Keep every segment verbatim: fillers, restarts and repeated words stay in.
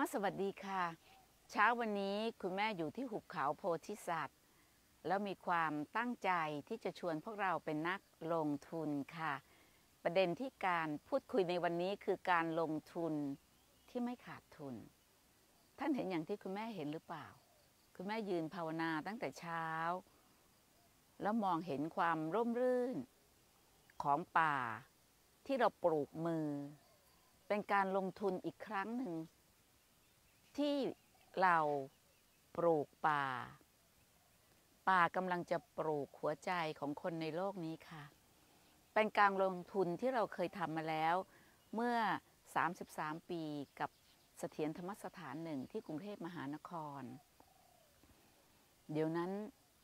มาสวัสดีค่ะเช้าวันนี้คุณแม่อยู่ที่หุบเขาโพธิสัตว์แล้วมีความตั้งใจที่จะชวนพวกเราเป็นนักลงทุนค่ะประเด็นที่การพูดคุยในวันนี้คือการลงทุนที่ไม่ขาดทุนท่านเห็นอย่างที่คุณแม่เห็นหรือเปล่าคุณแม่ยืนภาวนาตั้งแต่เช้าแล้วมองเห็นความร่มรื่นของป่าที่เราปลูกมือเป็นการลงทุนอีกครั้งหนึ่งที่เราปลูกป่าป่ากำลังจะปลูกหัวใจของคนในโลกนี้ค่ะเป็นการลงทุนที่เราเคยทำมาแล้วเมื่อสามสิบสามปีกับเสถียรธรรมสถานหนึ่งที่กรุงเทพมหานครเดี๋ยวนั้น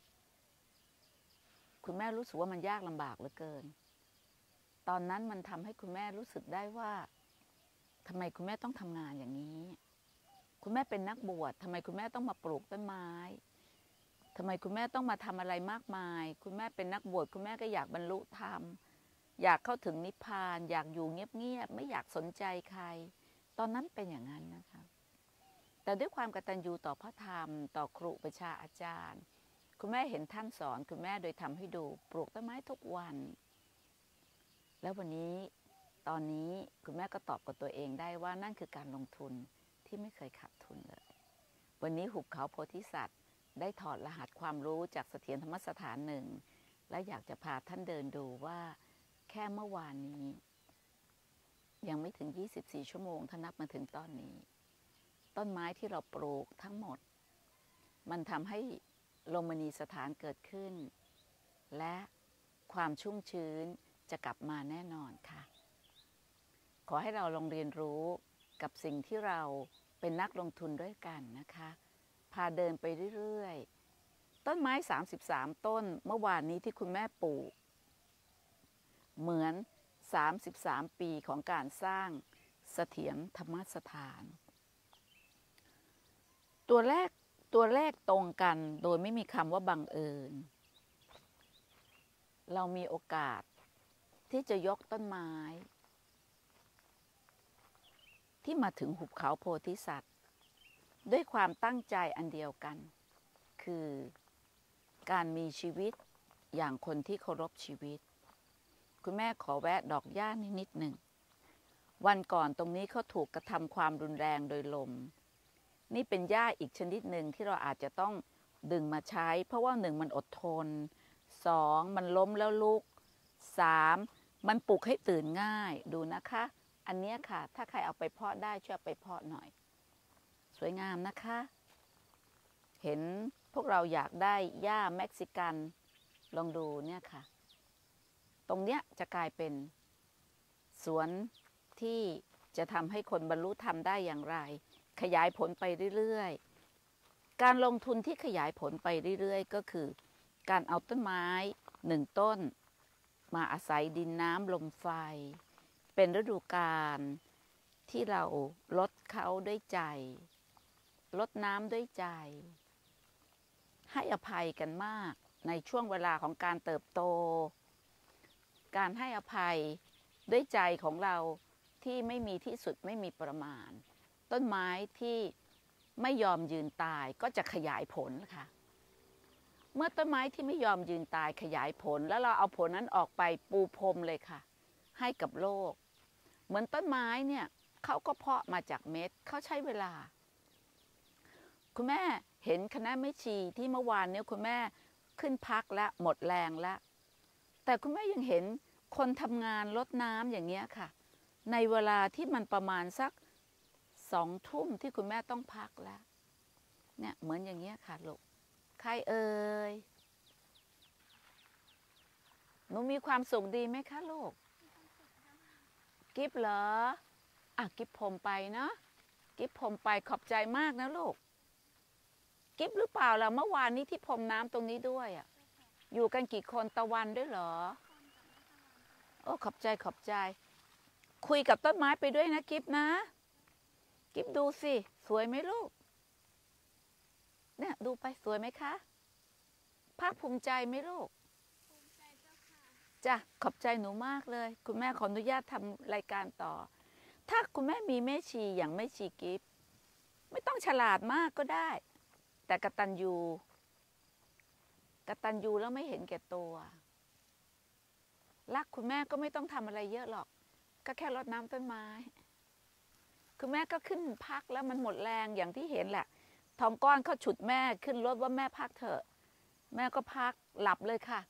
คุณแม่รู้สึกว่ามันยากลำบากเหลือเกินตอนนั้นมันทำให้คุณแม่รู้สึกได้ว่าทำไมคุณแม่ต้องทำงานอย่างนี้คุณแม่เป็นนักบวชทำไมคุณแม่ต้องมาปลูกต้นไม้ทำไมคุณแม่ต้องมาทำอะไรมากมายคุณแม่เป็นนักบวชคุณแม่ก็อยากบรรลุธรรมอยากเข้าถึงนิพพานอยากอยู่เงียบๆไม่อยากสนใจใครตอนนั้นเป็นอย่างนั้นนะคะแต่ด้วยความกตัญญูต่อพระธรรมต่อครูประชาอาจารย์คุณแม่เห็นท่านสอนคุณแม่โดยทำให้ดูปลูกต้นไม้ทุกวันแล้ววันนี้ตอนนี้คุณแม่ก็ตอบกับตัวเองได้ว่านั่นคือการลงทุนที่ไม่เคยขาดทุนเลยวันนี้หุบเขาโพธิสัตว์ได้ถอดรหัสความรู้จากเสถียรธรรมสถานหนึ่งและอยากจะพาท่านเดินดูว่าแค่เมื่อวานนี้ยังไม่ถึงยี่สิบสี่ชั่วโมงถ้านับมาถึงตอนนี้ต้นไม้ที่เราปลูกทั้งหมดมันทำให้ลมณีสถานเกิดขึ้นและความชุ่มชื้นจะกลับมาแน่นอนค่ะขอให้เราลองเรียนรู้กับสิ่งที่เราเป็นนักลงทุนด้วยกันนะคะพาเดินไปเรื่อยๆต้นไม้สามสิบสามต้นเมื่อวานนี้ที่คุณแม่ปลูกเหมือนสามสิบสามปีของการสร้างเสถียรธรรมสถานตัวแรกตัวแรกตรงกันโดยไม่มีคำว่าบังเอิญเรามีโอกาสที่จะยกต้นไม้ที่มาถึงหุบเขาโพธิสัตว์ด้วยความตั้งใจอันเดียวกันคือการมีชีวิตอย่างคนที่เคารพชีวิตคุณแม่ขอแวะดอกหญ้านิดนิดหนึ่งวันก่อนตรงนี้เขาถูกกระทำความรุนแรงโดยลมนี่เป็นหญ้าอีกชนิดหนึ่งที่เราอาจจะต้องดึงมาใช้เพราะว่าหนึ่งมันอดทนสองมันล้มแล้วลุกสามมันปลุกให้ตื่นง่ายดูนะคะอันนี้ค่ะถ้าใครเอาไปเพาะได้ช่วยไปเพาะหน่อยสวยงามนะคะเห็นพวกเราอยากได้หญ้าเม็กซิกันลองดูเนี่ยค่ะตรงเนี้ยจะกลายเป็นสวนที่จะทำให้คนบรรลุธรรมได้อย่างไรขยายผลไปเรื่อยๆการลงทุนที่ขยายผลไปเรื่อยๆก็คือการเอาต้นไม้หนึ่งต้นมาอาศัยดินน้ำลมไฟเป็นฤดูกาลที่เราลดเขาด้วยใจลดน้ำด้วยใจให้อภัยกันมากในช่วงเวลาของการเติบโตการให้อภัยด้วยใจของเราที่ไม่มีที่สุดไม่มีประมาณต้นไม้ที่ไม่ยอมยืนตายก็จะขยายผลค่ะเมื่อต้นไม้ที่ไม่ยอมยืนตายขยายผลแล้วเราเอาผลนั้นออกไปปูพรมเลยค่ะให้กับโลกเหมือนต้นไม้เนี่ยเขาก็เพาะมาจากเม็ดเขาใช้เวลาคุณแม่เห็นคณะแม่ชีที่เมื่อวานเนี่ยคุณแม่ขึ้นพักแล้วหมดแรงแล้วแต่คุณแม่ยังเห็นคนทำงานรดน้ำอย่างเงี้ยค่ะในเวลาที่มันประมาณสักสองทุ่มที่คุณแม่ต้องพักแล้วเนี่ยเหมือนอย่างเงี้ยค่ะลูกใครเอ่ยหนูมีความสุขดีไหมคะลูกกิฟเหรออ่ะกิฟผมไปเนาะกิฟผมไปขอบใจมากนะลูกกิฟหรือเปล่าล่ะเมื่อวานนี้ที่พรมน้ำตรงนี้ด้วยอ่ะอยู่กันกี่คนตะวันด้วยเหรอโอ้ขอบใจขอบใจคุยกับต้นไม้ไปด้วยนะกิฟนะกิฟดูสิสวยไหมลูกเนี่ยดูไปสวยไหมคะภาคภูมิใจไหมลูกภูมิใจเจ้าค่ะจ้ะขอบใจหนูมากเลยคุณแม่ขออนุญาตทำรายการต่อถ้าคุณแม่มีแม่ชีอย่างแม่ชีกิฟไม่ต้องฉลาดมากก็ได้ แต่กตัญญูกตัญญูแล้วไม่เห็นแก่ตัวรักคุณแม่ก็ไม่ต้องทำอะไรเยอะหรอกก็แค่รดน้ำต้นไม้คือแม่ก็ขึ้นพักแล้วมันหมดแรงอย่างที่เห็นแหละทองก้อนเขาฉุดแม่ขึ้นรถว่าแม่พักเถอะแม่ก็พักหลับเลยค่ะ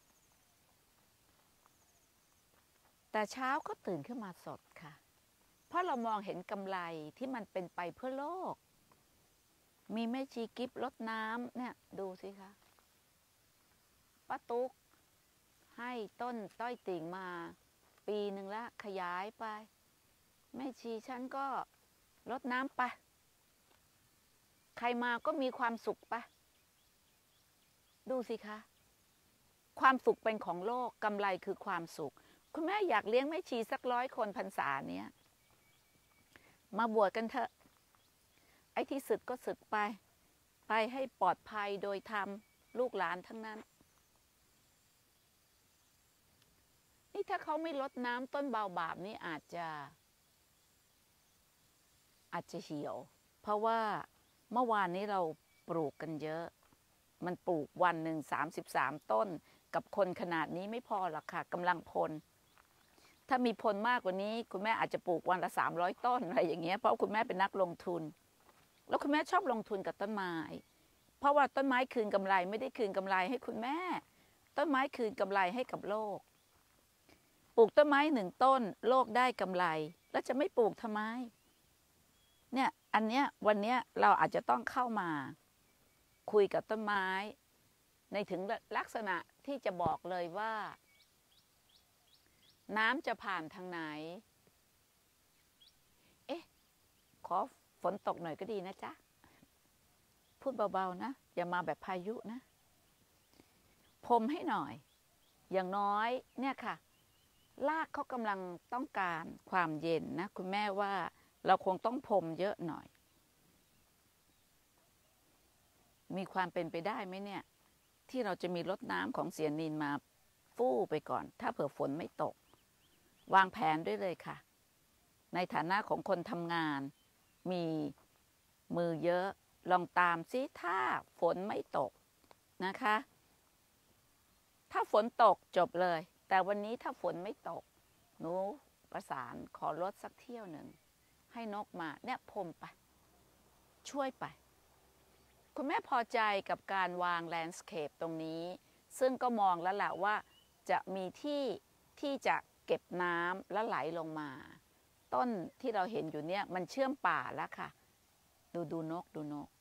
แต่เช้าก็ตื่นขึ้นมาสดค่ะเพราะเรามองเห็นกำไรที่มันเป็นไปเพื่อโลกมีแม่ชีกิฟรดน้ำเนี่ยดูสิคะป้าตุ๊กให้ต้นต้อยติ่งมาปีหนึ่งแล้วขยายไปแม่ชีฉันก็รดน้ำไปใครมาก็มีความสุขไปดูสิคะความสุขเป็นของโลกกำไรคือความสุขคุณแม่อยากเลี้ยงแม่ชีสักร้อยคนพรรษาเนี้ยมาบวชกันเถอะไอ้ที่ศึกก็ศึกไปไปให้ปลอดภัยโดยธรรมลูกหลานทั้งนั้นนี่ถ้าเขาไม่ลดน้ำต้นเบาบาปนี่อาจจะอาจจะเหี่ยวเพราะว่าเมื่อวานนี้เราปลูกกันเยอะมันปลูกวันหนึ่งสามสิบสามต้นกับคนขนาดนี้ไม่พอหรอกค่ะกำลังพลถ้ามีพลมากกว่านี้คุณแม่อาจจะปลูกวันละสามร้อยต้นอะไรอย่างเงี้ยเพราะคุณแม่เป็นนักลงทุนแล้วคุณแม่ชอบลงทุนกับต้นไม้เพราะว่าต้นไม้คืนกำไรไม่ได้คืนกำไรให้คุณแม่ต้นไม้คืนกำไรให้กับโลกปลูกต้นไม้หนึ่งต้นโลกได้กำไรแล้วจะไม่ปลูกทำไมเนี่ยอันเนี้ยวันเนี้ยเราอาจจะต้องเข้ามาคุยกับต้นไม้ในถึงลักษณะที่จะบอกเลยว่าน้ำจะผ่านทางไหนเอ๊ะขอฝนตกหน่อยก็ดีนะจ๊ะพูดเบาๆนะอย่ามาแบบพายุนะพรมให้หน่อยอย่างน้อยเนี่ยค่ะรากเขากำลังต้องการความเย็นนะคุณแม่ว่าเราคงต้องพรมเยอะหน่อยมีความเป็นไปได้ไหมเนี่ยที่เราจะมีรดน้ำของเสียนินมาฟู่ไปก่อนถ้าเผื่อฝนไม่ตกวางแผนด้วยเลยค่ะในฐานะของคนทำงานมีมือเยอะลองตามซิถ้าฝนไม่ตกนะคะถ้าฝนตกจบเลยแต่วันนี้ถ้าฝนไม่ตกหนูประสานขอรถสักเที่ยวหนึ่งให้นกมาเนี่ยพรมไปช่วยไปคุณแม่พอใจกับการวางแลนด์สเคปตรงนี้ซึ่งก็มองแล้วแหละว่าจะมีที่ที่จะเก็บน้ำและไหลลงมาต้นที่เราเห็นอยู่เนี่ยมันเชื่อมป่าแล้วค่ะดูดูนกดูนก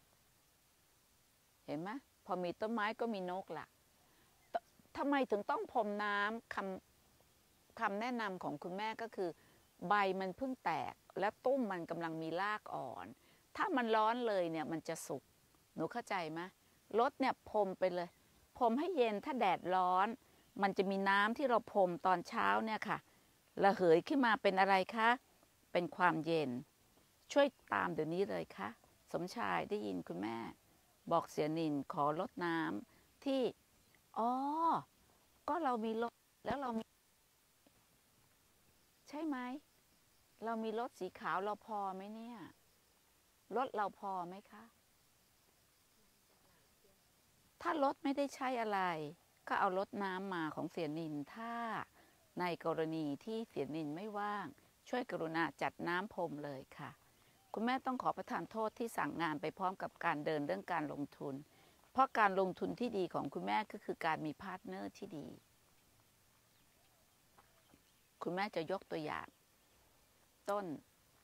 เห็นไหมพอมีต้นไม้ก็มีนกล่ะทำไมถึงต้องพรมน้ำคำคำแนะนำของคุณแม่ก็คือใบมันเพิ่งแตกและตุ้มมันกำลังมีรากอ่อนถ้ามันร้อนเลยเนี่ยมันจะสุกหนูเข้าใจไหมรดเนี่ยพรมไปเลยพรมให้เย็นถ้าแดดร้อนมันจะมีน้ำที่เราพรมตอนเช้าเนี่ยค่ะระเหยขึ้นมาเป็นอะไรคะเป็นความเย็นช่วยตามเดี๋ยวนี้เลยค่ะสมชายได้ยินคุณแม่บอกเสียนินขอรดน้ำที่อ๋อก็เรามีรถแล้วเรามีใช่ไหมเรามีรถสีขาวเราพอไหมเนี่ยรถเราพอไหมคะถ้ารถไม่ได้ใช้อะไรก็เอารถน้ำมาของเสียนินถ้าในกรณีที่เสียนินไม่ว่างช่วยกรุณาจัดน้ำพรมเลยค่ะคุณแม่ต้องขอประทานโทษที่สั่งงานไปพร้อมกับการเดินเรื่องการลงทุนเพราะการลงทุนที่ดีของคุณแม่ก็คือการมีพาร์ทเนอร์ที่ดีคุณแม่จะยกตัวอย่างต้น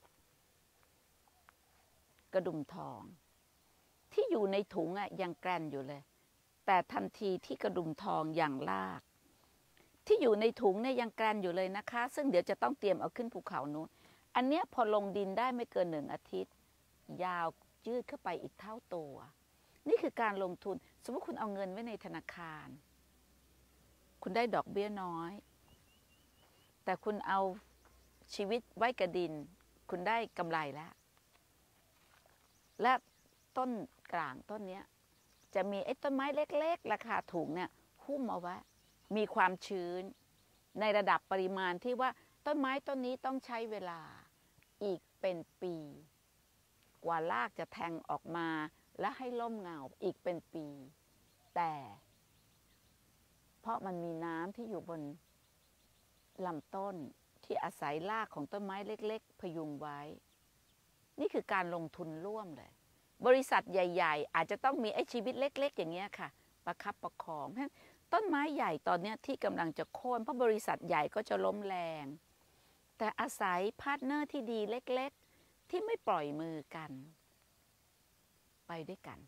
กระดุมทองที่อยู่ในถุงอะยังแกรนอยู่เลยแต่ทันทีที่กระดุมทองอย่างลากที่อยู่ในถุงเนี่ยยังแกรนอยู่เลยนะคะซึ่งเดี๋ยวจะต้องเตรียมเอาขึ้นภูเขานู้นอันเนี้ยพอลงดินได้ไม่เกินหนึ่งอาทิตย์ยาวยืดเข้าไปอีกเท่าตัวนี่คือการลงทุนสมมติคุณเอาเงินไว้ในธนาคารคุณได้ดอกเบี้ยน้อยแต่คุณเอาชีวิตไว้กับดินคุณได้กำไรแล้วและต้นกลางต้นนี้จะมีไอ้ต้นไม้เล็กๆราคาถูกเนี่ยหุ้มเอาไว้มีความชื้นในระดับปริมาณที่ว่าต้นไม้ต้นนี้ต้องใช้เวลาอีกเป็นปีกว่ารากจะแทงออกมาและให้ร่มเงาอีกเป็นปี แต่เพราะมันมีน้ำที่อยู่บนลำต้นที่อาศัยรากของต้นไม้เล็กๆพยุงไว้นี่คือการลงทุนร่วมเลยบริษัทใหญ่ๆอาจจะต้องมีไอ้ชีวิตเล็กๆอย่างเงี้ยค่ะประคับประคองเพราะฉะนั้นต้นไม้ใหญ่ตอนนี้ที่กำลังจะโค่นเพราะบริษัทใหญ่ก็จะล้มแรงแต่อาศัยพาร์ทเนอร์ที่ดีเล็กๆที่ไม่ปล่อยมือกันไปด้วยกัน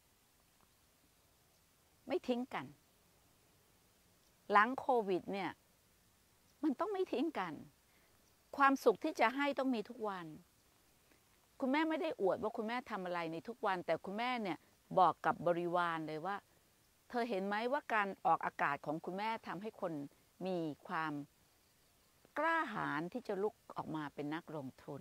ไม่ทิ้งกันหลังโควิดเนี่ยมันต้องไม่ทิ้งกันความสุขที่จะให้ต้องมีทุกวันคุณแม่ไม่ได้อวดว่าคุณแม่ทำอะไรในทุกวันแต่คุณแม่เนี่ยบอกกับบริวารเลยว่าเธอเห็นไหมว่าการออกอากาศของคุณแม่ทำให้คนมีความกล้าหาญที่จะลุกออกมาเป็นนักลงทุน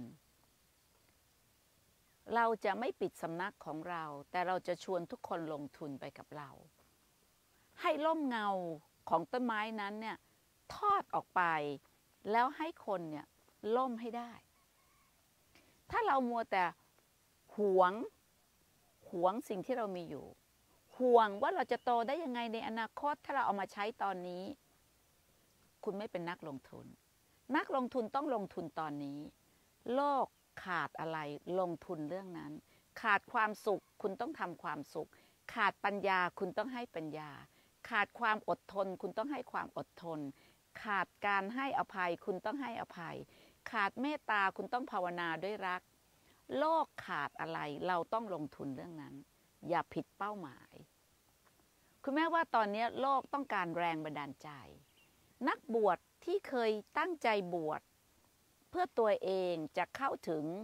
เราจะไม่ปิดสำนักของเราแต่เราจะชวนทุกคนลงทุนไปกับเราให้ร่มเงาของต้นไม้นั้นเนี่ยทอดออกไปแล้วให้คนเนี่ยล่มให้ได้ถ้าเรามัวแต่หวงหวงสิ่งที่เรามีอยู่ห่วงว่าเราจะโตได้ยังไงในอนาคตถ้าเราเอามาใช้ตอนนี้คุณไม่เป็นนักลงทุนนักลงทุนต้องลงทุนตอนนี้โลกขาดอะไรลงทุนเรื่องนั้นขาดความสุขคุณต้องทำความสุขขาดปัญญาคุณต้องให้ปัญญาขาดความอดทนคุณต้องให้ความอดทนขาดการให้อภัยคุณต้องให้อภัยขาดเมตตาคุณต้องภาวนาด้วยรักโลกขาดอะไรเราต้องลงทุนเรื่องนั้นอย่าผิดเป้าหมายคุณแม่ว่าตอนนี้โลกต้องการแรงบันดาลใจนักบวชที่เคยตั้งใจบวชเพื่อตัวเองจะเข้าถึง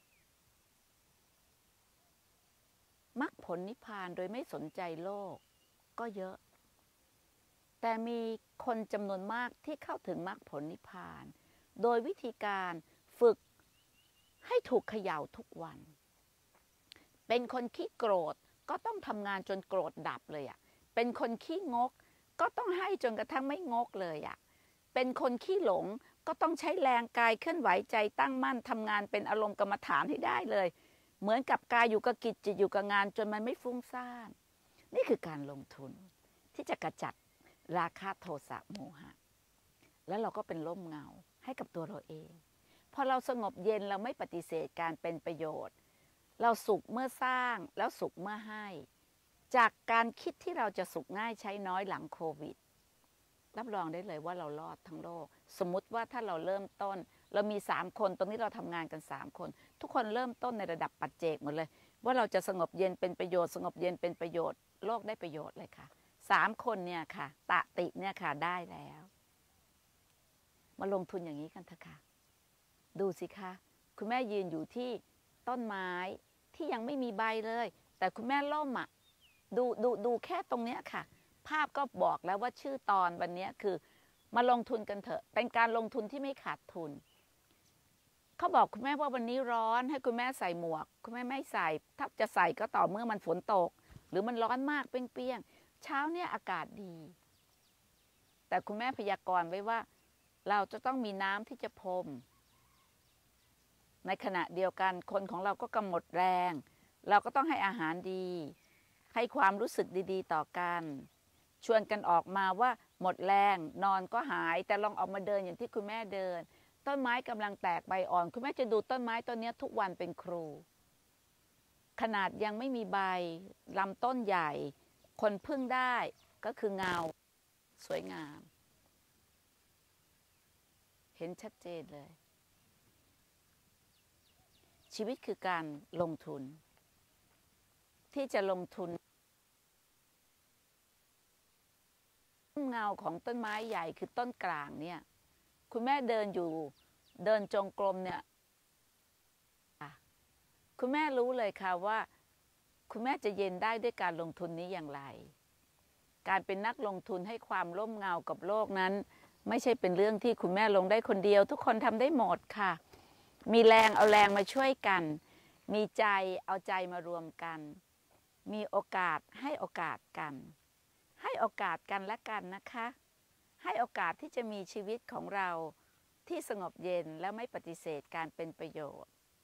มรรคผลนิพพานโดยไม่สนใจโลกก็เยอะแต่มีคนจำนวนมากที่เข้าถึงมรรคผลนิพพานโดยวิธีการฝึกให้ถูกเขย่าทุกวันเป็นคนขี้โกรธก็ต้องทำงานจนโกรธดับเลยอ่ะเป็นคนขี้งกก็ต้องให้จนกระทั่งไม่งกเลยอ่ะเป็นคนขี้หลงก็ต้องใช้แรงกายเคลื่อนไหวใจตั้งมั่นทำงานเป็นอารมณ์กรรมฐานให้ได้เลยเหมือนกับกายอยู่กับกิจจิตอยู่กับงานจนมันไม่ฟุ้งซ่านนี่คือการลงทุนที่จะกระจัดราคะโทสะโมหะแล้วเราก็เป็นร่มเงาให้กับตัวเราเองพอเราสงบเย็นเราไม่ปฏิเสธการเป็นประโยชน์เราสุขเมื่อสร้างแล้วสุขเมื่อให้จากการคิดที่เราจะสุขง่ายใช้น้อยหลังโควิดรับรองได้เลยว่าเรารอดทั้งโลกสมมุติว่าถ้าเราเริ่มต้นเรามีสามคนตรงนี้เราทำงานกันสามคนทุกคนเริ่มต้นในระดับปัจเจกหมดเลยว่าเราจะสงบเย็นเป็นประโยชน์สงบเย็นเป็นประโยชน์โลกได้ประโยชน์เลยค่ะสามคนเนี่ยค่ะตะติเนี่ยค่ะได้แล้วมาลงทุนอย่างนี้กันเถอะค่ะดูสิคะคุณแม่ยืนอยู่ที่ต้นไม้ที่ยังไม่มีใบเลยแต่คุณแม่ล่มอ่ะดูดูดูแค่ตรงเนี้ยค่ะภาพก็บอกแล้วว่าชื่อตอนวันนี้คือมาลงทุนกันเถอะเป็นการลงทุนที่ไม่ขาดทุนเขาบอกคุณแม่ว่าวันนี้ร้อนให้คุณแม่ใส่หมวกคุณแม่ไม่ใส่ถ้าจะใส่ก็ต่อเมื่อมันฝนตกหรือมันร้อนมากเปรี้ยงๆเช้าเนี่ยอากาศดีแต่คุณแม่พยากรณ์ไว้ว่าเราจะต้องมีน้ำที่จะพรมในขณะเดียวกันคนของเราก็กำหนดแรงเราก็ต้องให้อาหารดีให้ความรู้สึกดีๆต่อกันชวนกันออกมาว่าหมดแรงนอนก็หายแต่ลองออกมาเดินอย่างที่คุณแม่เดินต้นไม้กำลังแตกใบอ่อนคุณแม่จะดูต้นไม้ต้นนี้ทุกวันเป็นครูขนาดยังไม่มีใบลำต้นใหญ่คนพึ่งได้ก็คือเงาสวยงามเห็นชัดเจนเลยชีวิตคือการลงทุนที่จะลงทุนเงาของต้นไม้ใหญ่คือต้นกลางเนี่ยคุณแม่เดินอยู่เดินจงกรมเนี่ยคุณแม่รู้เลยค่ะว่าคุณแม่จะเย็นได้ด้วยการลงทุนนี้อย่างไรการเป็นนักลงทุนให้ความร่มเงากับโลกนั้นไม่ใช่เป็นเรื่องที่คุณแม่ลงได้คนเดียวทุกคนทำได้หมดค่ะมีแรงเอาแรงมาช่วยกันมีใจเอาใจมารวมกันมีโอกาสให้โอกาสกันให้โอกาสกันและกันนะคะให้โอกาสที่จะมีชีวิตของเราที่สงบเย็นและไม่ปฏิเสธการเป็นประโยชน์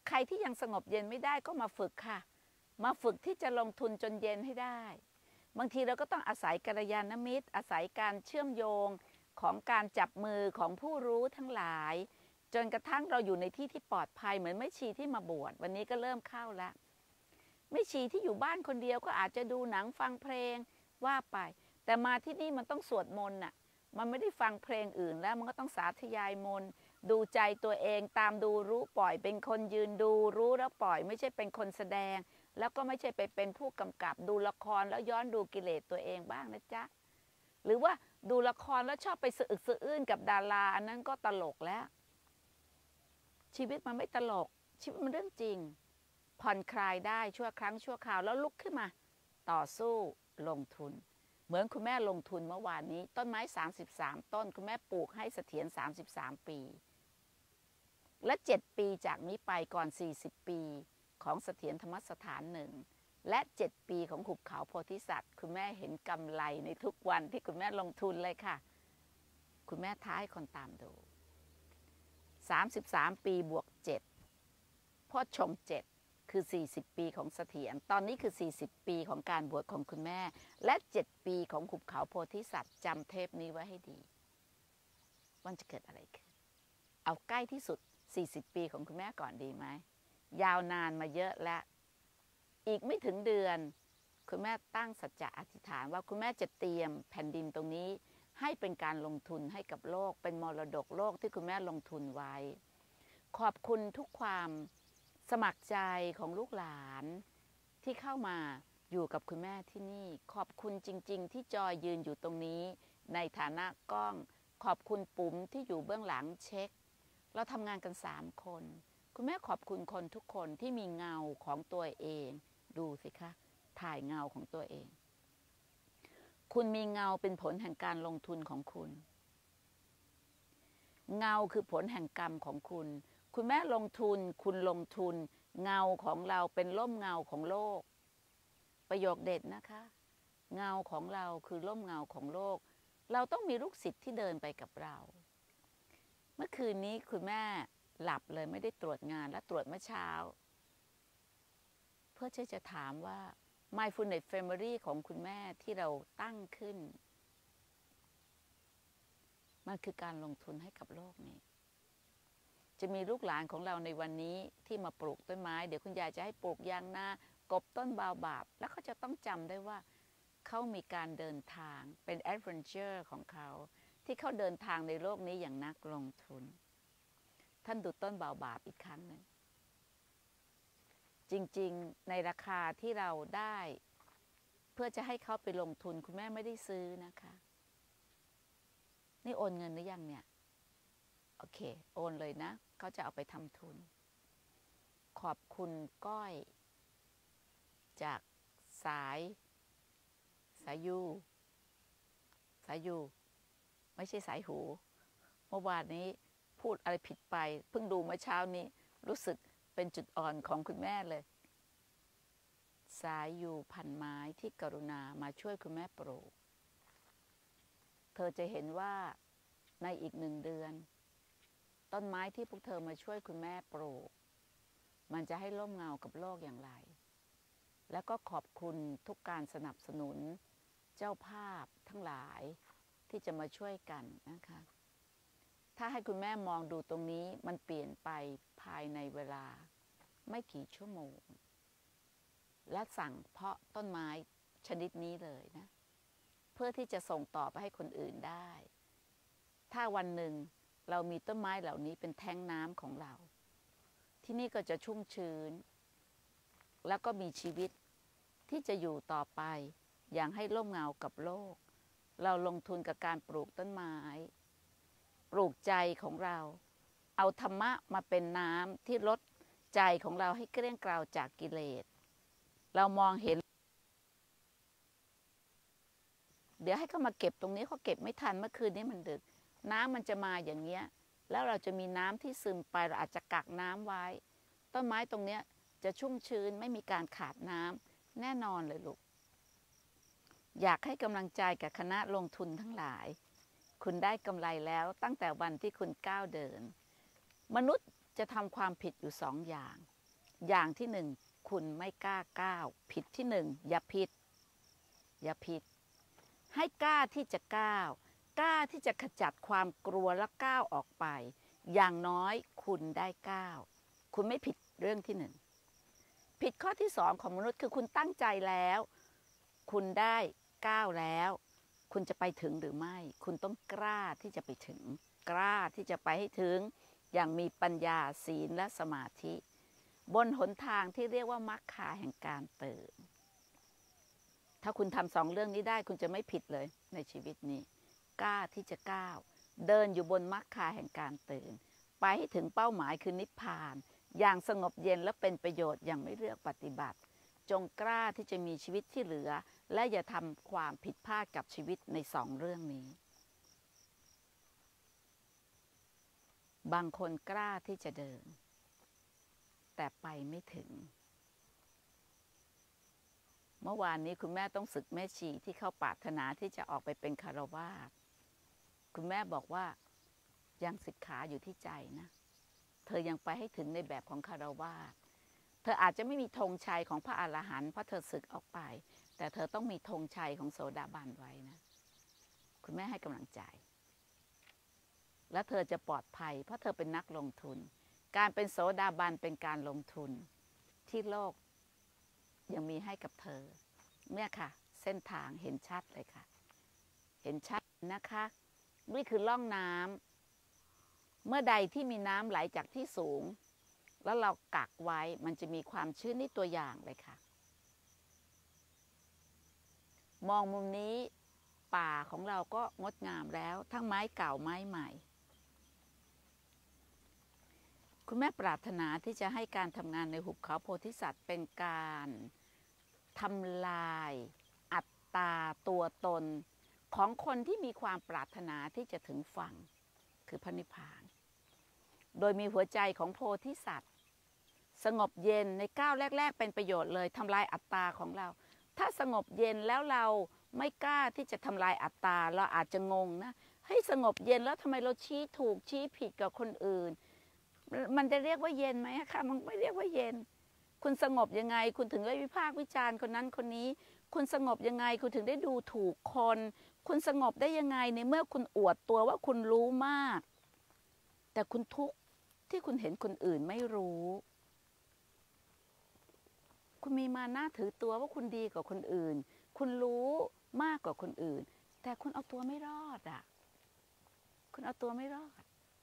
ใครที่ยังสงบเย็นไม่ได้ก็มาฝึกค่ะมาฝึกที่จะลงทุนจนเย็นให้ได้บางทีเราก็ต้องอาศัยกัลยาณมิตรอาศัยการเชื่อมโยงของการจับมือของผู้รู้ทั้งหลายจนกระทั่งเราอยู่ในที่ที่ปลอดภัยเหมือนแม่ชีที่มาบวชวันนี้ก็เริ่มเข้าแล้วแม่ชีที่อยู่บ้านคนเดียวก็อาจจะดูหนังฟังเพลงว่าไปแต่มาที่นี่มันต้องสวดมนต์น่ะมันไม่ได้ฟังเพลงอื่นแล้วมันก็ต้องสาธยายมนต์ดูใจตัวเองตามดูรู้ปล่อยเป็นคนยืนดูรู้แล้วปล่อยไม่ใช่เป็นคนแสดงแล้วก็ไม่ใช่ไปเป็นผู้กำกับดูละครแล้วย้อนดูกิเลสตัวเองบ้างนะจ๊ะหรือว่าดูละครแล้วชอบไปสะอึกสะอื้นกับดาราอันนั้นก็ตลกแล้วชีวิตมันไม่ตลกชีวิตมันเรื่องจริงผ่อนคลายได้ชั่วครั้งชั่วคราวแล้วลุกขึ้นมาต่อสู้ลงทุนเหมือนคุณแม่ลงทุนเมื่อวานนี้ต้นไม้สามสิบสามต้นคุณแม่ปลูกให้เสถียรสามสิบสามปีและเจ็ดปีจากนี้ไปก่อนสี่สิบปีของเสถียรธรรมสถานหนึ่งและเจ็ดปีของหุบเขาโพธิสัตว์คุณแม่เห็นกำไรในทุกวันที่คุณแม่ลงทุนเลยค่ะคุณแม่ท้าให้คนตามดูสามสิบสามปีบวกเจ็ดพ่อชงเจ็ดคือสี่สิบปีของเสถียรตอนนี้คือสี่สิบปีของการบวชของคุณแม่และเจ็ดปีของหุบเขาโพธิสัตว์จำเทปนี้ไว้ให้ดีว่าจะเกิดอะไรขึ้นเอาใกล้ที่สุดสี่สิบปีของคุณแม่ก่อนดีไหมยาวนานมาเยอะและอีกไม่ถึงเดือนคุณแม่ตั้งสัจจะอธิษฐานว่าคุณแม่จะเตรียมแผ่นดินตรงนี้ให้เป็นการลงทุนให้กับโลกเป็นมรดกโลกที่คุณแม่ลงทุนไว้ขอบคุณทุกความสมัครใจของลูกหลานที่เข้ามาอยู่กับคุณแม่ที่นี่ขอบคุณจริงๆที่จอยยืนอยู่ตรงนี้ในฐานะกล้องขอบคุณปุ๋มที่อยู่เบื้องหลังเช็คเราทำงานกันสามคนคุณแม่ขอบคุณคนทุกคนที่มีเงาของตัวเองดูสิคะถ่ายเงาของตัวเองคุณมีเงาเป็นผลแห่งการลงทุนของคุณเงาคือผลแห่งกรรมของคุณคุณแม่ลงทุนคุณลงทุนเงาของเราเป็นร่มเงาของโลกประโยคเด็ดนะคะเงาของเราคือร่มเงาของโลกเราต้องมีลูกศิษย์ที่เดินไปกับเราเมื่อคืนนี้คุณแม่หลับเลยไม่ได้ตรวจงานและตรวจเมื่อเช้าเพื่อที่จะถามว่า Mindfulness Family ของคุณแม่ที่เราตั้งขึ้นมันคือการลงทุนให้กับโลกนี้จะมีลูกหลานของเราในวันนี้ที่มาปลูกต้นไม้เดี๋ยวคุณยายจะให้ปลูกยางนากบต้นบาบาบแล้วเขาจะต้องจำได้ว่าเขามีการเดินทางเป็นแอดเวนเจอร์ของเขาที่เขาเดินทางในโลกนี้อย่างนักลงทุนท่านดูต้นบาบาบอีกครั้งหนึ่งจริงๆในราคาที่เราได้เพื่อจะให้เขาไปลงทุนคุณแม่ไม่ได้ซื้อนะคะนี่โอนเงินหรือยังเนี่ยโอเคโอนเลยนะเขาจะเอาไปทำทุนขอบคุณก้อยจากสายสายยูสายยูไม่ใช่สายหูเมื่อวานนี้พูดอะไรผิดไปเพิ่งดูเมื่อเช้านี้รู้สึกเป็นจุดอ่อนของคุณแม่เลยสายยูพันไม้ที่กรุณามาช่วยคุณแม่ปลูกเธอจะเห็นว่าในอีกหนึ่งเดือนต้นไม้ที่พวกเธอมาช่วยคุณแม่ปลูกมันจะให้ร่มเงากับโลกอย่างไรแล้วก็ขอบคุณทุกการสนับสนุนเจ้าภาพทั้งหลายที่จะมาช่วยกันนะคะถ้าให้คุณแม่มองดูตรงนี้มันเปลี่ยนไปภายในเวลาไม่กี่ชั่วโมงและสั่งเพาะต้นไม้ชนิดนี้เลยนะเพื่อที่จะส่งต่อไปให้คนอื่นได้ถ้าวันหนึ่งเรามีต้นไม้เหล่านี้เป็นแท้งน้ำของเราที่นี่ก็จะชุ่มชื้นแล้วก็มีชีวิตที่จะอยู่ต่อไปอย่างให้ร่มเงากับโลกเราลงทุนกับการปลูกต้นไม้ปลูกใจของเราเอาธรรมะมาเป็นน้ำที่ลดใจของเราให้เกลี้ยงเกลาจากกิเลสเรามองเห็นเดี๋ยวให้เขามาเก็บตรงนี้เขาเก็บไม่ทันเมื่อคืนนี้มันดึกน้ำมันจะมาอย่างเงี้ยแล้วเราจะมีน้ำที่ซึมไปเราอาจจะกักน้ำไว้ต้นไม้ตรงเนี้ยจะชุ่มชื้นไม่มีการขาดน้ำแน่นอนเลยลูกอยากให้กำลังใจกับคณะลงทุนทั้งหลายคุณได้กำไรแล้วตั้งแต่วันที่คุณก้าวเดินมนุษย์จะทำความผิดอยู่สองอย่างอย่างที่หนึ่งคุณไม่กล้าก้าวผิดที่หนึ่งอย่าผิดอย่าผิดให้กล้าที่จะก้าวกล้าที่จะขจัดความกลัวและก้าวออกไปอย่างน้อยคุณได้ก้าวคุณไม่ผิดเรื่องที่หนึ่งผิดข้อที่สองของมนุษย์คือคุณตั้งใจแล้วคุณได้ก้าวแล้วคุณจะไปถึงหรือไม่คุณต้องกล้าที่จะไปถึงกล้าที่จะไปให้ถึงอย่างมีปัญญาศีลและสมาธิบนหนทางที่เรียกว่ามรรคาแห่งการตื่นถ้าคุณทำสองเรื่องนี้ได้คุณจะไม่ผิดเลยในชีวิตนี้กล้าที่จะก้าวเดินอยู่บนมรรคาแห่งการตื่นไปให้ถึงเป้าหมายคือนิพพานอย่างสงบเย็นและเป็นประโยชน์อย่างไม่เลือกปฏิบัติจงกล้าที่จะมีชีวิตที่เหลือและอย่าทำความผิดพลาดกับชีวิตในสองเรื่องนี้บางคนกล้าที่จะเดินแต่ไปไม่ถึงเมื่อวานนี้คุณแม่ต้องศึกแม่ชีที่เขาปรารถนาที่จะออกไปเป็นคฤหัสถ์คุณแม่บอกว่ายังศึกษาอยู่ที่ใจนะเธอยังไปให้ถึงในแบบของคฤหัสถ์เธออาจจะไม่มีธงชัยของพระอรหันต์เพราะเธอศึกออกไปแต่เธอต้องมีธงชัยของโสดาบันไว้นะคุณแม่ให้กำลังใจและเธอจะปลอดภัยเพราะเธอเป็นนักลงทุนการเป็นโสดาบันเป็นการลงทุนที่โลกยังมีให้กับเธอเนี่ยค่ะเส้นทางเห็นชัดเลยค่ะเห็นชัดนะคะนี่คือร่องน้ำเมื่อใดที่มีน้ำไหลจากที่สูงแล้วเรากักไว้มันจะมีความชื้นนี่ตัวอย่างเลยค่ะมองมุมนี้ป่าของเราก็งดงามแล้วทั้งไม้เก่าไม้ใหม่คุณแม่ปรารถนาที่จะให้การทำงานในหุบเขาโพธิสัตว์เป็นการทำลายอัตตาตัวตนของคนที่มีความปรารถนาที่จะถึงฝั่งคือพระนิพพานโดยมีหัวใจของโพธิสัตว์สงบเย็นในก้าวแรกๆเป็นประโยชน์เลยทำลายอัตตาของเราถ้าสงบเย็นแล้วเราไม่กล้าที่จะทำลายอัตตาเราอาจจะงงนะให้สงบเย็นแล้วทำไมเราชี้ถูกชี้ผิดกับคนอื่นมันจะเรียกว่าเย็นไหมคะมันไม่เรียกว่าเย็นคุณสงบยังไงคุณถึงได้วิพากษ์วิจารณ์คนนั้นคนนี้คุณสงบยังไงคุณถึงได้ดูถูกคนคุณสงบได้ยังไงในเมื่อคุณอวดตัวว่าคุณรู้มากแต่คุณทุกข์ที่คุณเห็นคนอื่นไม่รู้คุณมีมานะถือตัวว่าคุณดีกว่าคนอื่นคุณรู้มากกว่าคนอื่นแต่คุณเอาตัวไม่รอดอ่ะคุณเอาตัวไม่รอด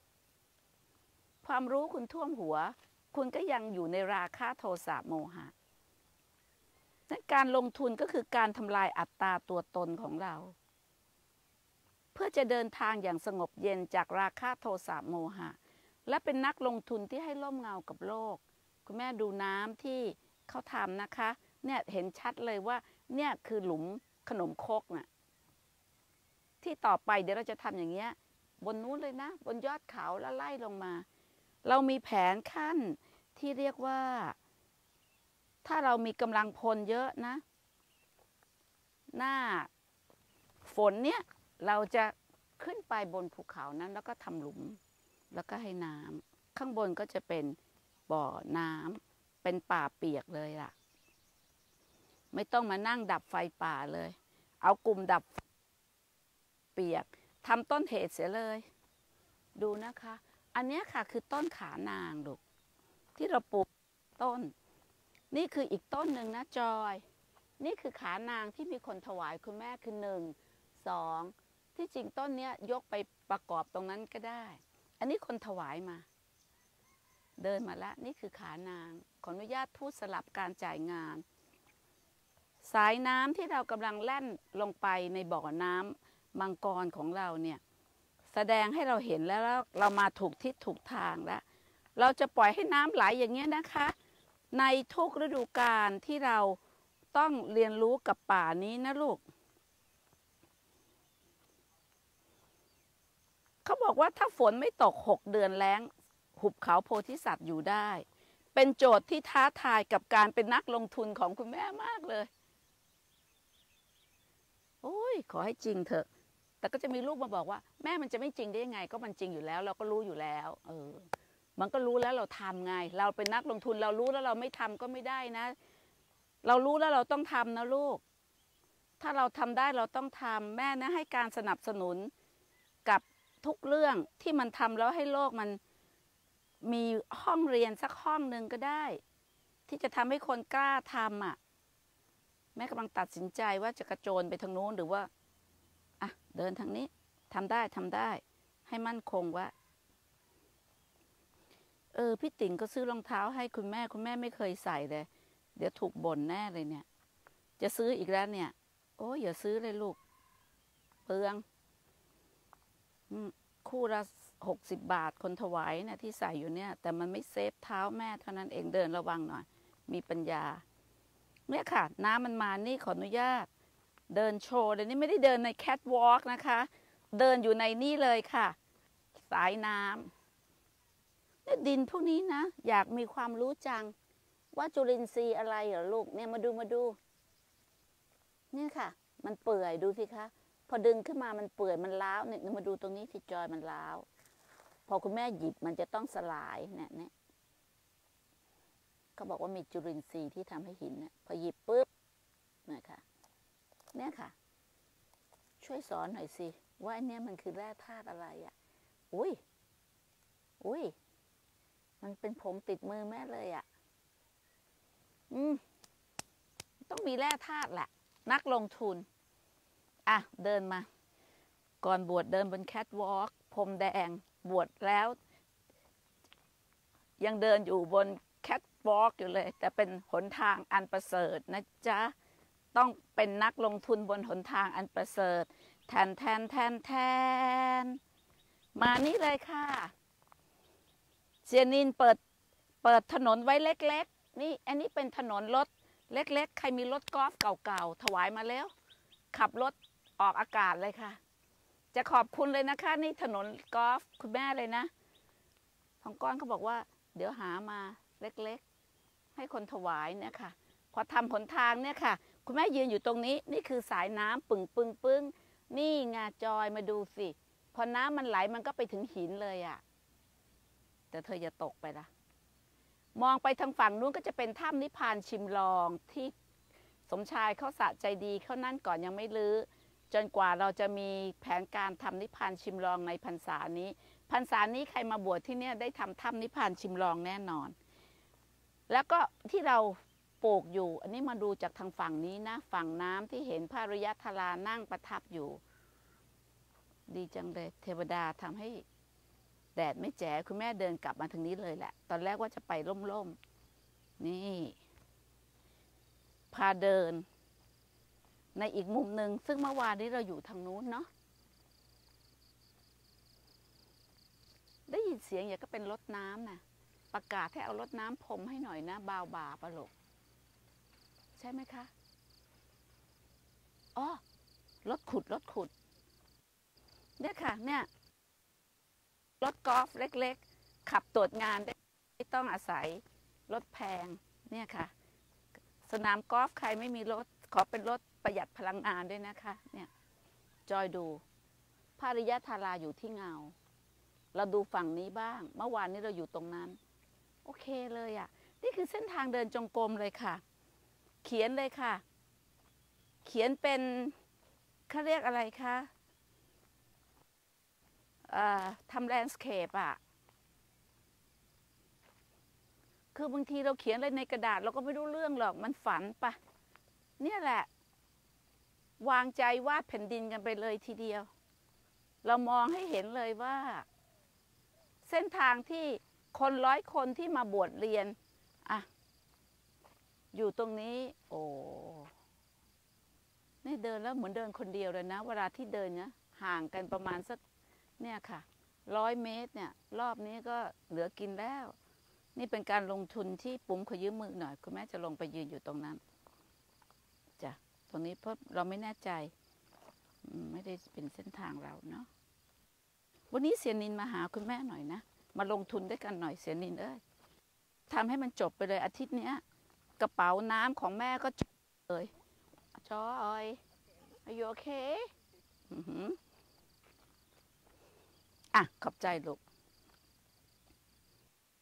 ความรู้คุณท่วมหัวคุณก็ยังอยู่ในราคะโทสะโมหะการลงทุนก็คือการทำลายอัตตาตัวตนของเราเพื่อจะเดินทางอย่างสงบเย็นจากราคะโทสะโมหะและเป็นนักลงทุนที่ให้ร่มเงากับโลกคุณแม่ดูน้ำที่เขาทำนะคะเนี่ยเห็นชัดเลยว่าเนี่ยคือหลุมขนมครกน่ะที่ต่อไปเดี๋ยวเราจะทำอย่างเงี้ยบนนู้นเลยนะบนยอดเขาแล้วไล่ลงมาเรามีแผนขั้นที่เรียกว่าถ้าเรามีกำลังพลเยอะนะหน้าฝนเนี่ยเราจะขึ้นไปบนภูเขานั้นแล้วก็ทำหลุมแล้วก็ให้น้ำข้างบนก็จะเป็นบ่อน้ำเป็นป่าเปียกเลยล่ะไม่ต้องมานั่งดับไฟป่าเลยเอากลุ่มดับเปียกทำต้นเหตุเสียเลยดูนะคะอันนี้ค่ะคือต้นขานางลูกที่เราปลูกต้นนี่คืออีกต้นหนึ่งนะจอยนี่คือขานางที่มีคนถวายคุณแม่คือหนึ่งสองที่จริงต้นเนี้ยยกไปประกอบตรงนั้นก็ได้อันนี้คนถวายมาเดินมาแล้วนี่คือขานางขออนุญาตพูดสลับการจ่ายงานสายน้ำที่เรากำลังแล่นลงไปในบ่อน้ำมังกรของเราเนี่ยแสดงให้เราเห็นแล้วเรามาถูกทิศถูกทางแล้วเราจะปล่อยให้น้ำไหลอย่างเงี้ยนะคะในทุกฤดูกาลที่เราต้องเรียนรู้กับป่านี้นะลูกเขาบอกว่าถ้าฝนไม่ตกหกเดือนแล้งหุบเขาโพธิสัตว์อยู่ได้เป็นโจทย์ที่ท้าทายกับการเป็นนักลงทุนของคุณแม่มากเลยโอ้ยขอให้จริงเถอะแต่ก็จะมีลูกมาบอกว่าแม่มันจะไม่จริงได้ยังไงก็มันจริงอยู่แล้วเราก็รู้อยู่แล้วเออมันก็รู้แล้วเราทำไงเราเป็นนักลงทุนเรารู้แล้วเราไม่ทำก็ไม่ได้นะเรารู้แล้วเราต้องทำนะลูกถ้าเราทำได้เราต้องทำแม่นะให้การสนับสนุนกับทุกเรื่องที่มันทำแล้วให้โลกมันมีห้องเรียนสักห้องหนึ่งก็ได้ที่จะทำให้คนกล้าทำอ่ะแม่กำลังตัดสินใจว่าจะกระโจนไปทางโน้นหรือว่าอ่ะเดินทางนี้ทำได้ทำได้ให้มั่นคงว่าเออพี่ติ๋งก็ซื้อรองเท้าให้คุณแม่คุณแม่ไม่เคยใส่เลยเดี๋ยวถูกบ่นแน่เลยเนี่ยจะซื้ออีกแล้วเนี่ยโอ้ยอย่าซื้อเลยลูกเปลืองคู่ละหกสิบบาทคนถวายเนี่ยที่ใส่อยู่เนี่ยแต่มันไม่เซฟเท้าแม่เท่านั้นเองเดินระวังหน่อยมีปัญญาเนี่ยค่ะน้ำมันมานี่ขออนุญาตเดินโชว์เลยนี่ไม่ได้เดินในแคทวอล์กนะคะเดินอยู่ในนี่เลยค่ะสายน้ำเนี่ยดินพวกนี้นะอยากมีความรู้จังว่าจุลินทรีย์อะไรเหรอลูกเนี่ยมาดูมาดูเนี่ยค่ะมันเปื่อยดูสิคะพอดึงขึ้นมามันเปื่อยมันล้าวเนี่ยมาดูตรงนี้ที่จอยมันล้าวพอคุณแม่หยิบมันจะต้องสลายเนี่ยเนี่ยเขาบอกว่ามีจุลินทรีย์ที่ทำให้หินเนี่ยพอหยิบปุ๊บเนี่ยค่ะเนี่ยค่ะช่วยสอนหน่อยสิว่าอันเนี้ยมันคือแร่ธาตุอะไรอ่ะอุ้ยอุ้ยมันเป็นผมติดมือแม่เลยอ่ะอืมต้องมีแร่ธาตุแหละนักลงทุนอ่ะเดินมาก่อนบวชเดินบนแคทวอล์กพรมแดงบวชแล้วยังเดินอยู่บนแคทวอล์กอยู่เลยแต่เป็นหนทางอันประเสริฐนะจ๊ะต้องเป็นนักลงทุนบนหนทางอันประเสริฐแทนแทนแทนแทนมานี่เลยค่ะเซียนินเปิดเปิดถนนไว้เล็กๆนี่อันนี้เป็นถนนรถเล็กๆใครมีรถกอล์ฟเก่าๆถวายมาแล้วขับรถออกอากาศเลยค่ะจะขอบคุณเลยนะคะนี่ถนนกอล์ฟคุณแม่เลยนะทองก้อนเขาบอกว่าเดี๋ยวหามาเล็กๆให้คนถวายเนี่ยค่ะพอทำหนทางเนี่ยค่ะคุณแม่ยืนอยู่ตรงนี้นี่คือสายน้ำปึ่งปึ้งปึ้งนี่งาจอยมาดูสิพอน้ำมันไหลมันก็ไปถึงหินเลยอ่ะแต่เธออย่าตกไปละมองไปทางฝั่งนู้นก็จะเป็นถ้ำนิพพานชิมลองที่สมชายเขาสะใจดีเขานั่นก่อนยังไม่ลื้อจนกว่าเราจะมีแผนการทำนิพพานชิมลองในพรรษานี้พรรษานี้ใครมาบวชที่เนี่ยได้ทำถ้ำนิพพานชิมลองแน่นอนแล้วก็ที่เราปลูกอยู่อันนี้มาดูจากทางฝั่งนี้นะฝั่งน้ำที่เห็นพระอริยธารานั่งประทับอยู่ดีจังเลยเทวดาทำให้แดดไม่แจ๋คุณแม่เดินกลับมาทางนี้เลยแหละตอนแรกว่าจะไปร่มๆนี่พาเดินในอีกมุมหนึ่งซึ่งเมื่อวานนี้เราอยู่ทางนู้นเนาะได้ยินเสียงอย่างก็เป็นรถน้ำนะประกาศให้เอารถน้ำพรมให้หน่อยนะบาวบาปะลูกใช่ไหมคะอ๋อรถขุดรถขุดเนี่ยค่ะเนี่ยรถกอล์ฟเล็กๆขับตรวจงานได้ไม่ต้องอาศัยรถแพงเนี่ยค่ะสนามกอล์ฟใครไม่มีรถขอเป็นรถประหยัดพลังงานด้วยนะคะเนี่ยจอยดูพระอริยธาราอยู่ที่เงาเราดูฝั่งนี้บ้างเมื่อวานนี้เราอยู่ตรงนั้นโอเคเลยอ่ะนี่คือเส้นทางเดินจงกรมเลยค่ะเขียนเลยค่ะเขียนเป็นเขาเรียกอะไรคะทำแลนด์สเคปอ่ะคือบางทีเราเขียนอะไรในกระดาษเราก็ไม่รู้เรื่องหรอกมันฝันปะเนี่ยแหละวางใจวาดแผ่นดินกันไปเลยทีเดียวเรามองให้เห็นเลยว่าเส้นทางที่คนร้อยคนที่มาบวชเรียนอ่ะอยู่ตรงนี้โอ้นี่เดินแล้วเหมือนเดินคนเดียวเลยนะเวลาที่เดินเนี่ยห่างกันประมาณสักเนี่ยค่ะร้อยเมตรเนี่ยรอบนี้ก็เหลือกินแล้วนี่เป็นการลงทุนที่ปุ๋มขอยืมมือหน่อยคุณแม่จะลงไปยืนอยู่ตรงนั้นจ้ะตรงนี้เพราะเราไม่แน่ใจไม่ได้เป็นเส้นทางเราเนาะวันนี้เสียนินมาหาคุณแม่หน่อยนะมาลงทุนด้วยกันหน่อยเสียนินเอ้ยทำให้มันจบไปเลยอาทิตย์นี้กระเป๋าน้ำของแม่ก็จบเลยจอย Are you okay อ่ะขอบใจลูก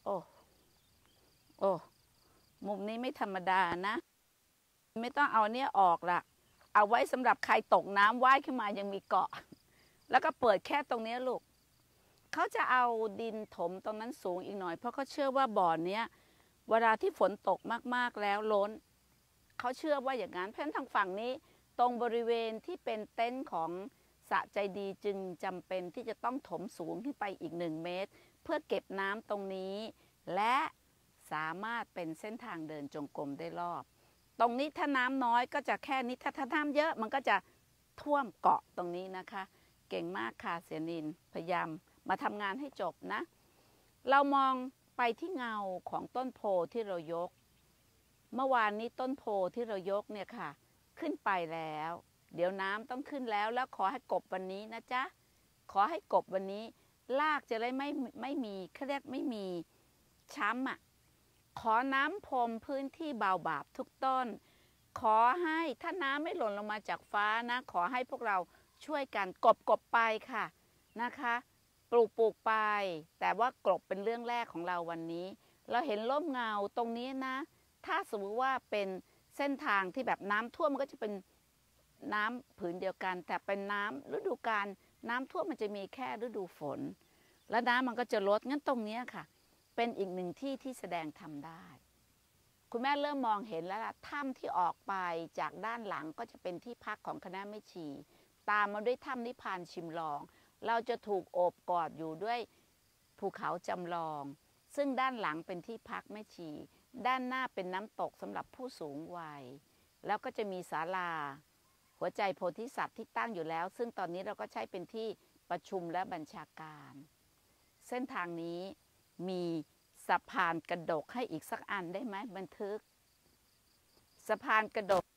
อ้โอ้มุมนี้ไม่ธรรมดานะไม่ต้องเอาเนี้ยออกละเอาไว้สำหรับใครตกน้ำว่ายขึ้นมายังมีเกาะแล้วก็เปิดแค่ตรงนี้ลูกเขาจะเอาดินถมตรงนั้นสูงอีกหน่อยเพราะเขาเชื่อว่าบ่อเนี้ยเวลาที่ฝนตกมากๆแล้วล้นเขาเชื่อว่าอย่างนั้นเพราะฉะนั้นทางฝั่งนี้ตรงบริเวณที่เป็นเต็นท์ของสะใจดีจึงจำเป็นที่จะต้องถมสูงขึ้นไปอีกหนึ่งเมตรเพื่อเก็บน้ำตรงนี้และสามารถเป็นเส้นทางเดินจงกรมได้รอบตรงนี้ถ้าน้ำน้อยก็จะแค่นี้ถ้าน้ำเยอะมันก็จะท่วมเกาะตรงนี้นะคะเก่งมากค่ะเสียนินพยายามมาทำงานให้จบนะเรามองไปที่เงาของต้นโพที่เรายกเมื่อวานนี้ต้นโพที่เรายกเนี่ยค่ะขึ้นไปแล้วเดี๋ยวน้ำต้องขึ้นแล้วแล้วขอให้กบวันนี้นะจ๊ะขอให้กบวันนี้ลากจะได้ไม่ไม่มีเขาเรียกไม่มีช้ำอ่ะขอน้ำพรมพื้นที่เบาบาปทุกต้นขอให้ถ้าน้ำไม่หล่นลงมาจากฟ้านะขอให้พวกเราช่วยกันกบกบไปค่ะนะคะปลูกปลูกไปแต่ว่ากบเป็นเรื่องแรกของเราวันนี้เราเห็นร่มเงาตรงนี้นะถ้าสมมติว่าเป็นเส้นทางที่แบบน้ำท่วมมันก็จะเป็นน้ำผืนเดียวกันแต่เป็นน้ำฤดูกาลน้ำท่วมมันจะมีแค่ฤดูฝนแล้วน้ำมันก็จะลดงั้นตรงนี้ค่ะเป็นอีกหนึ่งที่ที่แสดงทำได้คุณแม่เริ่มมองเห็นแล้วล่ะถ้ำที่ออกไปจากด้านหลังก็จะเป็นที่พักของคณะแม่ชีตามมาด้วยถ้ำนิพพานชิมลองเราจะถูกโอบกอดอยู่ด้วยภูเขาจำลองซึ่งด้านหลังเป็นที่พักแม่ชีด้านหน้าเป็นน้ำตกสำหรับผู้สูงวัยแล้วก็จะมีศาลาหัวใจโพธิสัตว์ที่ตั้งอยู่แล้วซึ่งตอนนี้เราก็ใช้เป็นที่ประชุมและบัญชาการเส้นทางนี้มีสะพานกระดกให้อีกสักอันได้ไหมบันทึกสะพานกระดก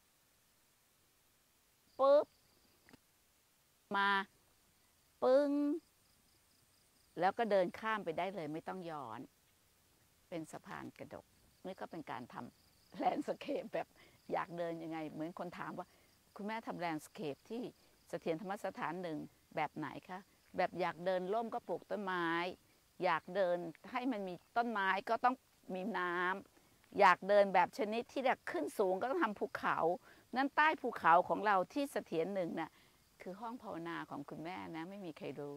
ปุ๊บมาปึ้งแล้วก็เดินข้ามไปได้เลยไม่ต้องย้อนเป็นสะพานกระดกนี่ก็เป็นการทำแลนด์สเคปแบบอยากเดินยังไงเหมือนคนถามว่าคุณแม่ทำแลนด์สเคปที่เสถียรธรรมสถานหนึ่งแบบไหนคะแบบอยากเดินร่มก็ปลูกต้นไม้อยากเดินให้มันมีต้นไม้ก็ต้องมีน้ำอยากเดินแบบชนิดที่จะขึ้นสูงก็ต้องทำภูเขานั่นใต้ภูเขาของเราที่เสถียรหนึ่งน่ะคือห้องภาวนาของคุณแม่นะไม่มีใครรู้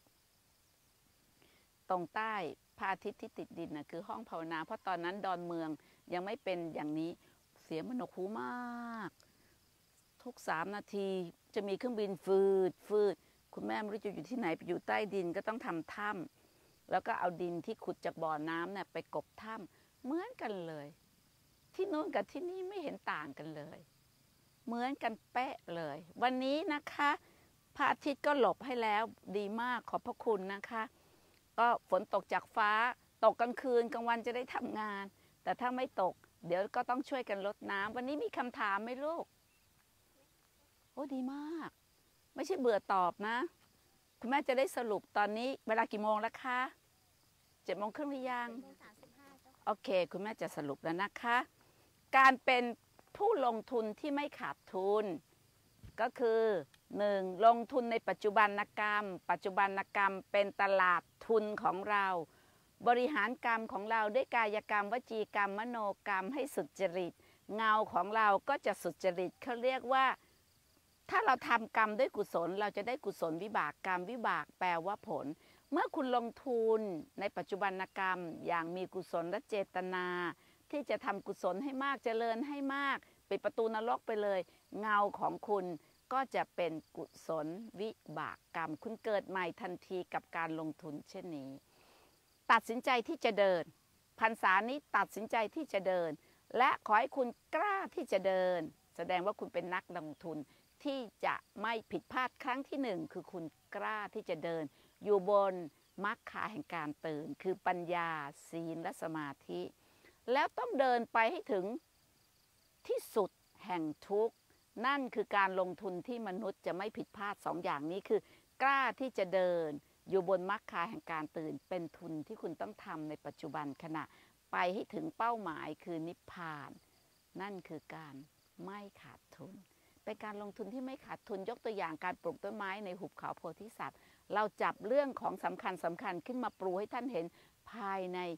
ตรงใต้พระอาทิตย์ที่ติดดินนะคือห้องภาวนาเพราะตอนนั้นดอนเมืองยังไม่เป็นอย่างนี้เสียงมันหนวกหูมากทุกสามนาทีจะมีเครื่องบินฟืดฟืดคุณแม่ไม่รู้จะอยู่ที่ไหนไปอยู่ใต้ดินก็ต้องทำถ้ำแล้วก็เอาดินที่ขุดจากบ่อน้ำเนี่ยไปกบถ้ำเหมือนกันเลยที่นู้นกับที่นี่ไม่เห็นต่างกันเลยเหมือนกันเป๊ะเลยวันนี้นะคะพระอาทิตย์ก็หลบให้แล้วดีมากขอบพระคุณนะคะก็ฝนตกจากฟ้าตกกลางคืนกลางวันจะได้ทำงานแต่ถ้าไม่ตกเดี๋ยวก็ต้องช่วยกันลดน้ำวันนี้มีคำถามไหมลูกโอ้ดีมากไม่ใช่เบื่อตอบนะคุณแม่จะได้สรุปตอนนี้เวลากี่โมงแล้วคะเจ็ดโมงครึ่งหรือยังโอเคคุณแม่จะสรุปแล้วนะคะการเป็นผู้ลงทุนที่ไม่ขาดทุนก็คือหนึ่งลงทุนในปัจจุบันกรรมปัจจุบันกรรมเป็นตลาดทุนของเราบริหารกรรมของเราด้วยกายกรรมวจีกรรมมโนกรรมให้สุจริตเงาของเราก็จะสุจริตเขาเรียกว่าถ้าเราทำกรรมด้วยกุศลเราจะได้กุศลวิบากกรรมวิบากแปลว่าผลเมื่อคุณลงทุนในปัจจุบันกรรมอย่างมีกุศลและเจตนาที่จะทำกุศลให้มากเจริญให้มากปิดประตูนรกไปเลยเงาของคุณก็จะเป็นกุศลวิบากกรรมคุณเกิดใหม่ทันทีกับการลงทุนเช่นนี้ตัดสินใจที่จะเดินพรรษานี้ตัดสินใจที่จะเดินและขอให้คุณกล้าที่จะเดินแสดงว่าคุณเป็นนักลงทุนที่จะไม่ผิดพลาดครั้งที่หนึ่งคือคุณกล้าที่จะเดินอยู่บนมรรคาแห่งการตื่นคือปัญญาศีลและสมาธิแล้วต้องเดินไปให้ถึงที่สุดแห่งทุกข์นั่นคือการลงทุนที่มนุษย์จะไม่ผิดพลาดสองอย่างนี้คือกล้าที่จะเดินอยู่บนมรรคาแห่งการตื่นเป็นทุนที่คุณต้องทำในปัจจุบันขณะไปให้ถึงเป้าหมายคือนิพพานนั่นคือการไม่ขาดทุนเป็นการลงทุนที่ไม่ขาดทุนยกตัวอย่างการปลูกต้นไม้ในหุบเขาโพธิสัตว์เราจับเรื่องของสำคัญสำคัญขึ้นมาปรูให้ท่านเห็นภายใน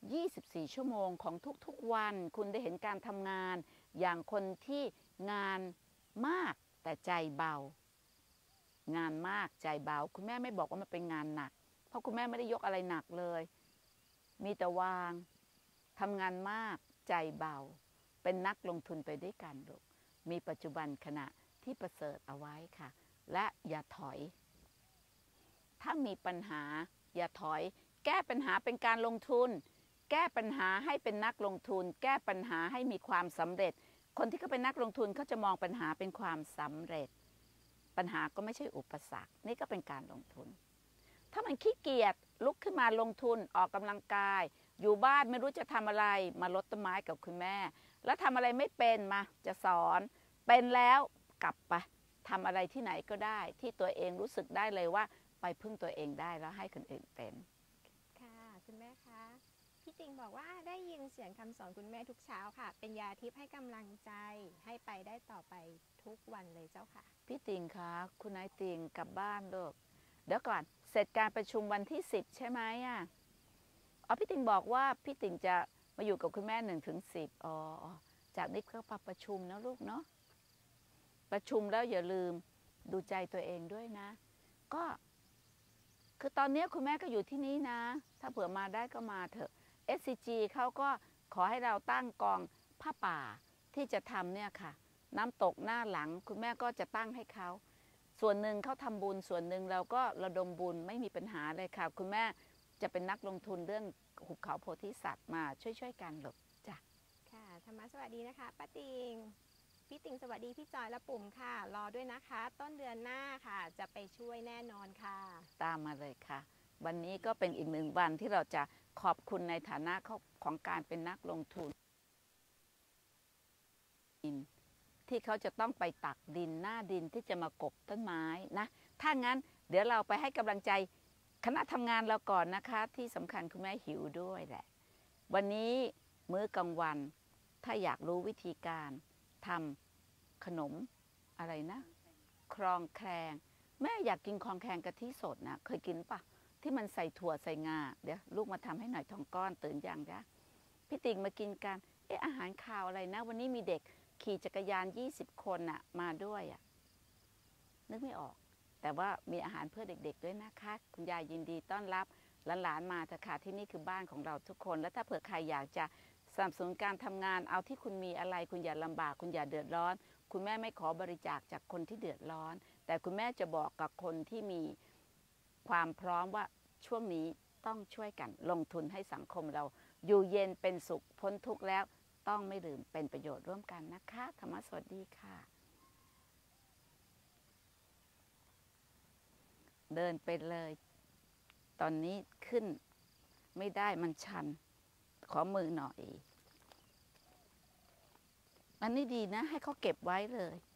ยี่สิบสี่ ชั่วโมงของทุกๆวันคุณได้เห็นการทำงานอย่างคนที่งานมากแต่ใจเบางานมากใจเบาคุณแม่ไม่บอกว่ามันเป็นงานหนักเพราะคุณแม่ไม่ได้ยกอะไรหนักเลยมีแต่วางทำงานมากใจเบาเป็นนักลงทุนไปด้วยกันลูกมีปัจจุบันขณะที่ประเสริฐเอาไว้ค่ะและอย่าถอยถ้ามีปัญหาอย่าถอยแก้ปัญหาเป็นการลงทุนแก้ปัญหาให้เป็นนักลงทุนแก้ปัญหาให้มีความสำเร็จคนที่เขาเป็นนักลงทุนเขาจะมองปัญหาเป็นความสำเร็จปัญหาก็ไม่ใช่อุปสรรคนี่ก็เป็นการลงทุนถ้ามันขี้เกียจลุกขึ้นมาลงทุนออกกำลังกายอยู่บ้านไม่รู้จะทำอะไรมาลดต้นไม้กับคุณแม่แล้วทำอะไรไม่เป็นมาจะสอนเป็นแล้วกลับไปทำอะไรที่ไหนก็ได้ที่ตัวเองรู้สึกได้เลยว่าไปพึ่งตัวเองได้แล้วให้คนอื่นเป็นค่ะคุณแม่คะพี่ติ่งบอกว่าได้ยินเสียงคำสอนคุณแม่ทุกเช้าค่ะเป็นยาทิพย์ให้กำลังใจให้ไปได้ต่อไปทุกวันเลยเจ้าค่ะพี่ติ่งคะคุณนายติ่งกลับบ้านลูกเดี๋ยวก่อนเสร็จการประชุมวันที่สิบใช่ไหมอ่ะอ๋อพี่ติ่งบอกว่าพี่ติ่งจะมาอยู่กับคุณแม่หนึ่งถึงสิบอ๋อจากนี้ก็ไปประชุมนะลูกเนาะประชุมแล้วอย่าลืมดูใจตัวเองด้วยนะก็คือตอนนี้คุณแม่ก็อยู่ที่นี้นะถ้าเผื่อมาได้ก็มาเถอะ เอส ซี จี เขาก็ขอให้เราตั้งกองผ้าป่าที่จะทำเนี่ยค่ะน้ำตกหน้าหลังคุณแม่ก็จะตั้งให้เขาส่วนหนึ่งเขาทำบุญส่วนหนึ่งเราก็ระดมบุญไม่มีปัญหาเลยค่ะคุณแม่จะเป็นนักลงทุนเรื่องหุบเขาโพธิสัตว์มาช่วยๆกันหรอกจ้ะค่ะธรรมะสวัสดีนะคะป้าติ่งพี่ติ่งสวัสดีพี่จอยและปุ่มค่ะรอด้วยนะคะต้นเดือนหน้าค่ะจะไปช่วยแน่นอนค่ะตามมาเลยค่ะวันนี้ก็เป็นอีกหนึ่งวันที่เราจะขอบคุณในฐานะของการเป็นนักลงทุนที่เขาจะต้องไปตักดินหน้าดินที่จะมากบต้นไม้นะถ้างั้นเดี๋ยวเราไปให้กำลังใจคณะทำงานเราก่อนนะคะที่สำคัญคุณแม่หิวด้วยแหละวันนี้มื้อกลางวันถ้าอยากรู้วิธีการทำขนมอะไรนะครองแครงแม่อยากกินครองแครงกะทิสดนะเคยกินปะที่มันใส่ถั่วใส่งาเดี๋ยวลูกมาทำให้หน่อยทองก้อนตื่นยังจ๊ะพี่ติ่งมากินกันเอ๊ะอาหารคาวอะไรนะวันนี้มีเด็กขี่จักรยานยี่สิบคนน่ะมาด้วยอ่ะนึกไม่ออกแต่ว่ามีอาหารเพื่อเด็กๆด้วยนะคะคุณยายยินดีต้อนรับหลานๆมาเถอะค่ะที่นี่คือบ้านของเราทุกคนแล้วถ้าเผื่อใครอยากจะสนับสนุนการทำงานเอาที่คุณมีอะไรคุณอย่าลำบากคุณอย่าเดือดร้อนคุณแม่ไม่ขอบริจาคจากคนที่เดือดร้อนแต่คุณแม่จะบอกกับคนที่มีความพร้อมว่าช่วงนี้ต้องช่วยกันลงทุนให้สังคมเราอยู่เย็นเป็นสุขพ้นทุกข์แล้วต้องไม่ลืมเป็นประโยชน์ร่วมกันนะคะธรรมะสวัสดีค่ะเดินไปเลยตอนนี้ขึ้นไม่ได้มันชันขอมือหน่อยอันนี้ดีนะให้เขาเก็บไว้เลย